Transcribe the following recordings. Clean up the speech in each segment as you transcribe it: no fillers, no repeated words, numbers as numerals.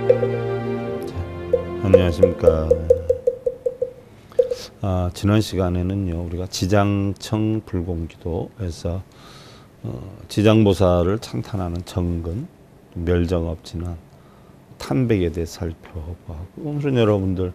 안녕하십니까. 지난 시간에는요, 우리가 지장청 불공기도에서 지장보살을 창탄하는 정근, 멸정업진한 탄백에 대해 살펴보고, 오늘은 여러분들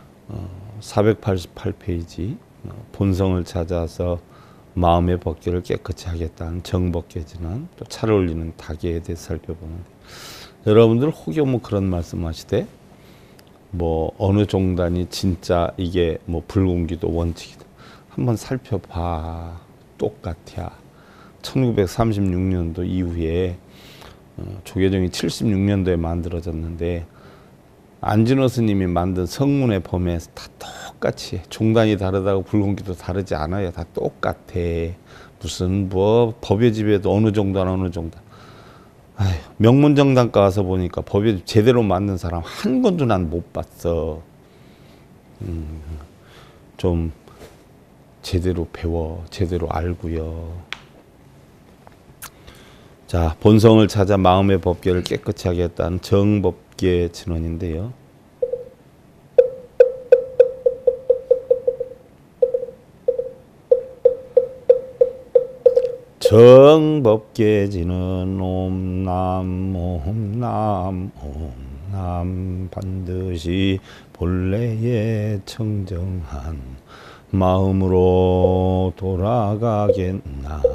488페이지 본성을 찾아서 마음의 법계를 깨끗이 하겠다는 정법계진한, 또 차를 올리는 다계에 대해 살펴보는데, 여러분들 혹여 뭐 그런 말씀하시되 뭐 어느 종단이 진짜 이게 뭐 불공기도 원칙이다, 한번 살펴봐. 똑같아. 1936년도 이후에 조계종이 76년도에 만들어졌는데, 안진호 스님이 만든 성문의 범에 다 똑같이 해. 종단이 다르다고 불공기도 다르지 않아요. 다 똑같아. 무슨 뭐 법의 집에도 어느 종단 어느 종단. 아휴, 명문정당가 와서 보니까 법에 제대로 만든 사람 한 건도 난 못 봤어. 좀 제대로 배워, 제대로 알고요. 자, 본성을 찾아 마음의 법계를 깨끗이 하겠다는 정법계 진원인데요. 정법계지는 옴남 옴남 옴남 반드시 본래의 청정한 마음으로 돌아가겠나이다.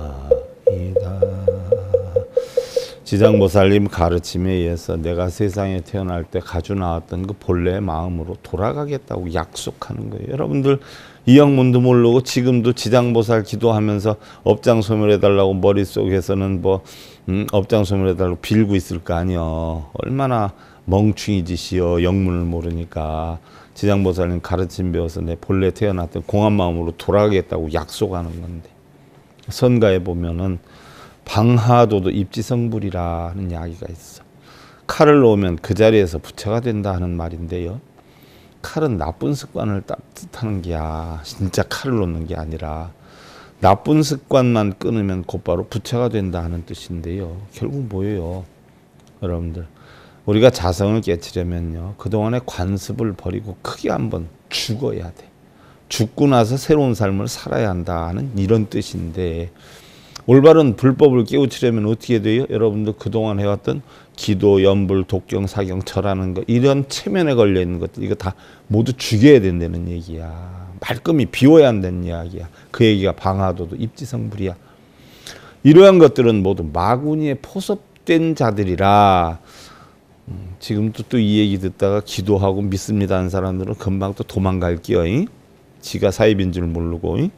지장보살님 가르침에 의해서 내가 세상에 태어날 때 가지고 나왔던 그 본래의 마음으로 돌아가겠다고 약속하는 거예요. 여러분들 이 학문도 모르고 지금도 지장보살 기도하면서 업장소멸해달라고 머릿속에서는 뭐 업장소멸해달라고 빌고 있을 거 아니여. 얼마나 멍충이 짓이여. 영문을 모르니까. 지장보살님 가르침 배워서 내 본래 태어났던 공한 마음으로 돌아가겠다고 약속하는 건데, 선가에 보면은 방하도도 입지성불이라는 이야기가 있어. 칼을 놓으면 그 자리에서 부처가 된다 하는 말인데요. 칼은 나쁜 습관을 뜻하는 게야. 진짜 칼을 놓는 게 아니라 나쁜 습관만 끊으면 곧바로 부처가 된다 하는 뜻인데요. 결국 뭐예요? 여러분들, 우리가 자성을 깨치려면요, 그동안의 관습을 버리고 크게 한번 죽어야 돼. 죽고 나서 새로운 삶을 살아야 한다는 이런 뜻인데, 올바른 불법을 깨우치려면 어떻게 돼요? 여러분들 그동안 해왔던 기도, 연불, 독경, 사경, 절하는 거, 이런 체면에 걸려 있는 것들, 이거 다 모두 죽여야 된다는 얘기야. 말끔히 비워야 한다는 이야기야. 그 얘기가 방하도도 입지성불이야. 이러한 것들은 모두 마구니에 포섭된 자들이라, 지금도 또 이 얘기 듣다가 기도하고 믿습니다 하는 사람들은 금방 또 도망갈게요. 지가 사입인 줄 모르고.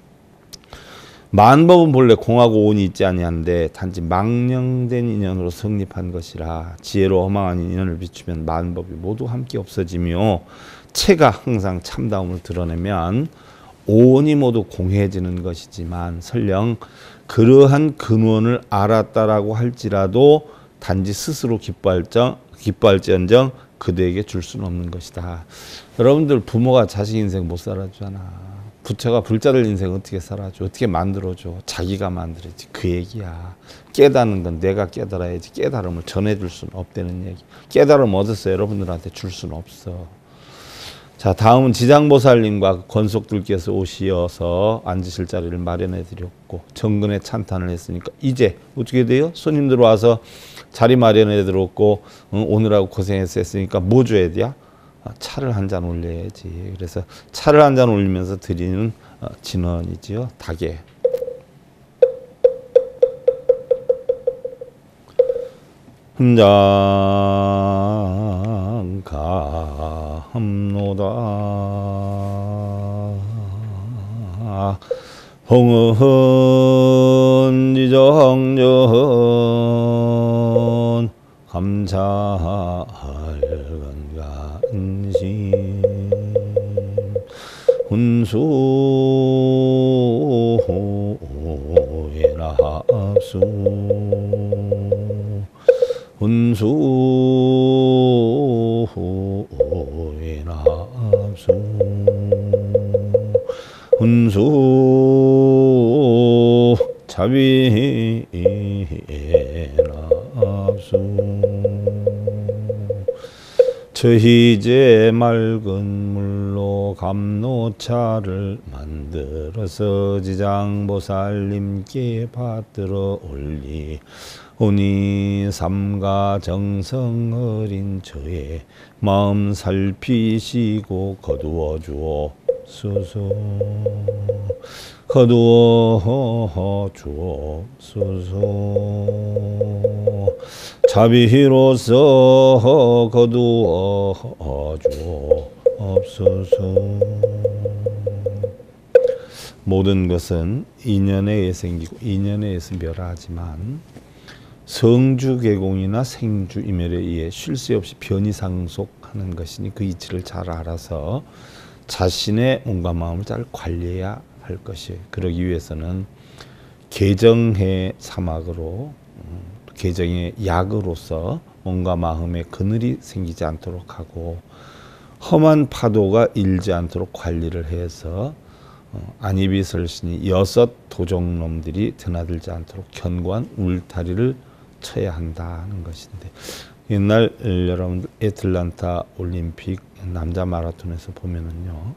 만법은 본래 공하고 온이 있지 아니한데 단지 망령된 인연으로 성립한 것이라, 지혜로 허망한 인연을 비추면 만법이 모두 함께 없어지며 체가 항상 참다움을 드러내면 온이 모두 공해지는 것이지만, 설령 그러한 근원을 알았다라고 할지라도 단지 스스로 기뻐할지언정 그대에게 줄 수는 없는 것이다. 여러분들 부모가 자식 인생 못 살아주잖아. 부처가 불자들 인생 어떻게 살아줘? 어떻게 만들어줘? 자기가 만들어야지. 그 얘기야. 깨닫는 건 내가 깨달아야지. 깨달음을 전해줄 수는 없다는 얘기. 깨달음 얻었어요. 여러분들한테 줄 수는 없어. 자, 다음은 지장보살님과 권속들께서 오시어서 앉으실 자리를 마련해 드렸고 정근에 찬탄을 했으니까 이제 어떻게 돼요? 손님들 와서 자리 마련해 드렸고 오느라고 고생했으니까 뭐 줘야 돼요? 차를 한 잔 올려야지. 그래서 차를 한 잔 올리면서 드리는 진언이지요. 닭에. 흠장가함노다 홍은지정전 감사할 건간심 훈수에나 합수 훈수에나 합수 훈수 자비에나 합수 저희제 맑은 물로 감로차를 만들어서 지장보살님께 받들어 올리오니 삼가 정성 어린 저의 마음 살피시고 거두어 주옵소서. 거두어 주옵소서. 자비로서 거두어 주옵소서. 모든 것은 인연에 의해 생기고 인연에 의해서 멸하지만 성주개공이나 생주이멸에 의해 쉴 새 없이 변이상속하는 것이니 그 이치를 잘 알아서 자신의 몸과 마음을 잘 관리해야 할 것이에요. 그러기 위해서는 개정의 사막으로 개정의 약으로서 몸과 마음에 그늘이 생기지 않도록 하고 험한 파도가 일지 않도록 관리를 해서 안입이 설신이 6 도적놈들이 드나들지 않도록 견고한 울타리를 쳐야 한다는 것인데, 옛날 여러분들 애틀란타 올림픽 남자 마라톤에서 보면은요,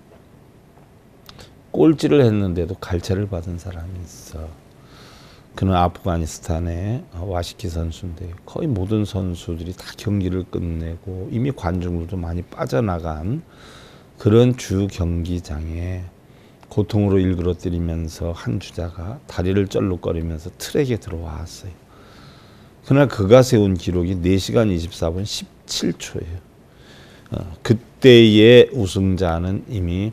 꼴찌를 했는데도 갈채를 받은 사람이 있어. 그는 아프가니스탄의 와시키 선수인데 거의 모든 선수들이 다 경기를 끝내고 이미 관중들도 많이 빠져나간 그런 주 경기장에 고통으로 일그러뜨리면서 한 주자가 다리를 쩔룩거리면서 트랙에 들어왔어요. 그날 그가 세운 기록이 4시간 24분 17초예요. 그때의 우승자는 이미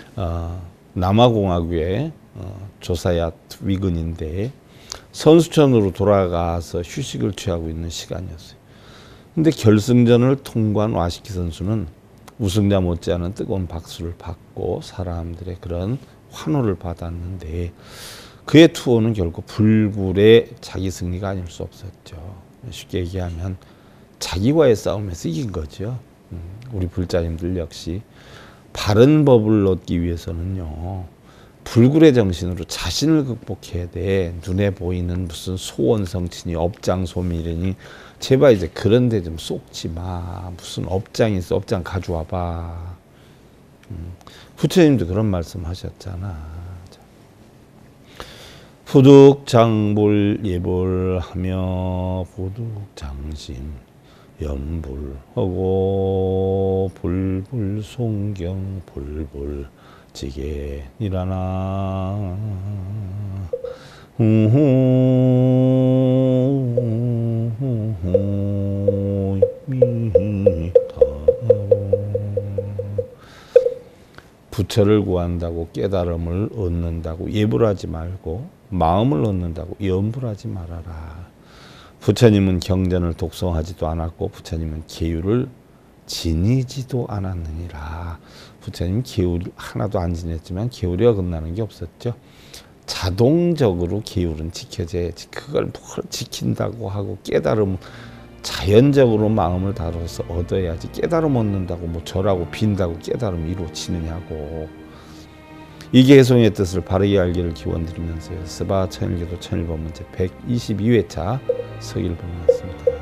남아공화국의 조사얏 위근인데 선수촌으로 돌아가서 휴식을 취하고 있는 시간이었어요. 근데 결승전을 통과한 와시키 선수는 우승자 못지않은 뜨거운 박수를 받고 사람들의 그런 환호를 받았는데 그의 투어는 결국 불굴의 자기 승리가 아닐 수 없었죠. 쉽게 얘기하면 자기와의 싸움에서 이긴 거죠. 우리 불자님들 역시 바른 법을 얻기 위해서는요, 불굴의 정신으로 자신을 극복해야 돼. 눈에 보이는 무슨 소원성친이 업장소밀이니 제발 이제 그런 데 좀 쏙지 마. 무슨 업장이 있어. 업장 가져와봐. 부처님도 그런 말씀 하셨잖아. 부득장볼 예볼하며 부득장심 연불하고 불불송경 불불지게니라나. 부처를 구한다고 깨달음을 얻는다고 예불하지 말고 마음을 얻는다고 연불하지 말아라. 부처님은 경전을 독송하지도 않았고 부처님은 계율을 지니지도 않았느니라. 부처님 계율 하나도 안 지냈지만 계율이 어긋나는 게 없었죠. 자동적으로 계율은 지켜져야지. 그걸 뭘 지킨다고 하고 깨달음 자연적으로 마음을 다뤄서 얻어야지. 깨달음 얻는다고 뭐 절하고 빈다고 깨달음 이루어지느냐고. 이 개송의 뜻을 바르게 알기를 기원드리면서요. 스바 천일기도 천일법문제 122회차 서길본이었습니다.